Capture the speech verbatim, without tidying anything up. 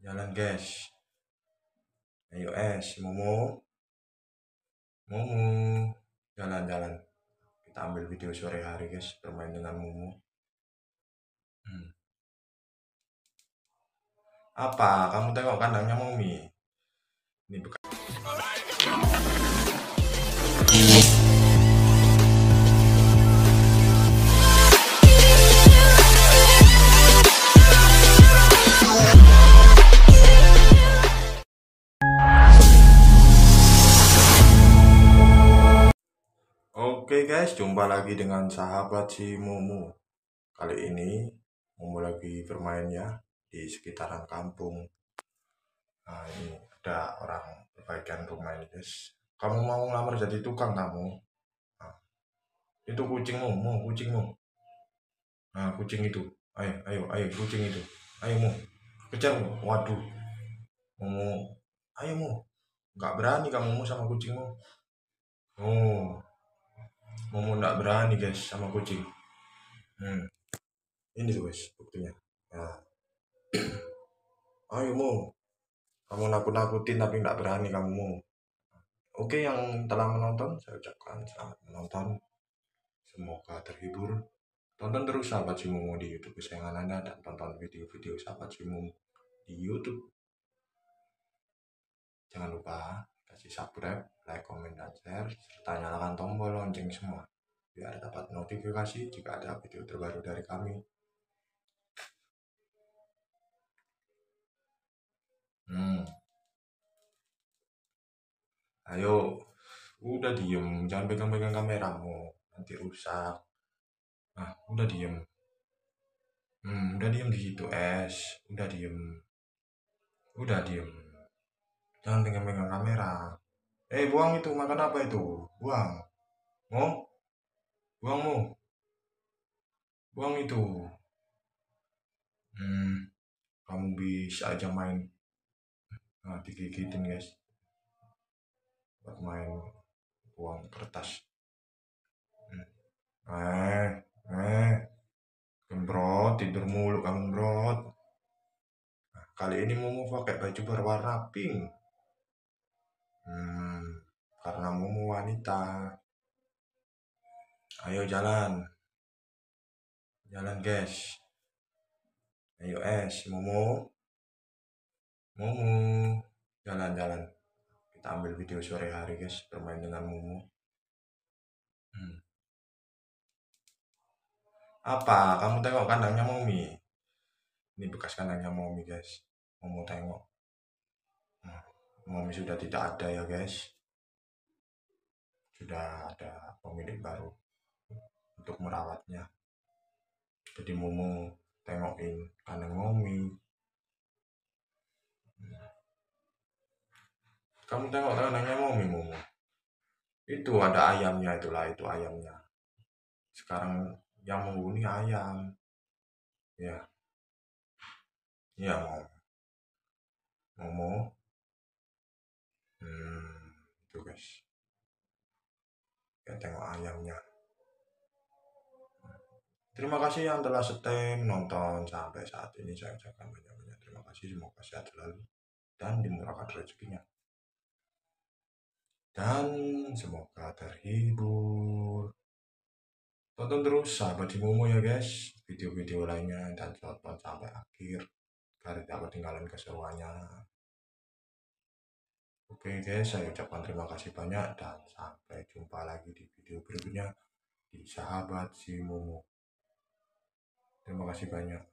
Jalan guys. Ayo es, Momo. Momo. Jalan-jalan. Kita ambil video sore hari guys, bermain dengan Momo. Hmm. Apa? Kamu tengok kandangnya Momi. Ini bekas. Oke guys, jumpa lagi dengan sahabat si Momo. Kali ini Momo lagi bermain ya di sekitaran kampung. Nah ini ada orang perbaikan rumah ini guys. Kamu mau ngelamar jadi tukang kamu? Nah, itu kucingmu, mau kucingmu. Nah kucing itu, ayo, ayo, ayo kucing itu, ayo Mo, kejar Mo. Waduh, Momo, ayo Mo, nggak berani kamu Mo sama kucingmu. Oh, Momo nggak berani guys sama kucing. Hmm. Ini tuh guys buktinya. Nah, ayo Mo, kamu nakut-nakutin tapi nggak berani kamu Mo. Oke yang telah menonton, saya ucapkan selamat menonton. Semoga terhibur. Tonton terus sahabat si Momo di YouTube kesayangan Anda dan tonton video-video sahabat si Momo di YouTube. Jangan lupa kasih subscribe, like, komen, dan share, serta nyalakan tombol lonceng semua biar dapat notifikasi jika ada video terbaru dari kami. Hmm. Ayo, udah diem, jangan pegang-pegang kameramu, nanti rusak. Nah, udah diem. Hmm, udah diem di situ es, udah diem, udah diem. Jangan pegang-pegang kamera. Eh, buang itu, makan apa itu? Buang. Mau? Buang mau? Buang itu. Hmm, kamu bisa aja main. Nah, digigitin guys. Buat main buang kertas. Hmm. Eh, eh, gembrot, tidur mulu kamu gembrot. Nah, kali ini Momo pakai baju berwarna pink. Hmm, karena Momo wanita. Ayo jalan. Jalan guys. Ayo es, Momo. Momo. Jalan-jalan. Kita ambil video sore hari guys, bermain dengan Momo. Hmm. Apa? Kamu tengok kandangnya Momi. Ini bekas kandangnya Momi guys. Momo tengok. Nah, Momi sudah tidak ada ya guys. Sudah ada pemilik baru untuk merawatnya. Jadi Momo tengokin kandang Momi. Kamu tengok kandangnya Momi Momo. Itu ada ayamnya itulah, itu ayamnya. Sekarang yang menghuni ayam. Ya. Iya Momo. Momo. Hmm, itu guys. Ya tengok ayamnya. Terima kasih yang telah stay menonton sampai saat ini. Saya ucapkan banyak-banyak terima kasih. Semoga sehat selalu dan dimurahkan rezekinya. Dan semoga terhibur. Tonton terus sahabat si Momo ya guys, video-video lainnya dan tonton sampai akhir agar tidak ketinggalan keseruannya. Oke guys, saya ucapkan terima kasih banyak dan sampai jumpa lagi di video berikutnya di sahabat si Momo. Terima kasih banyak.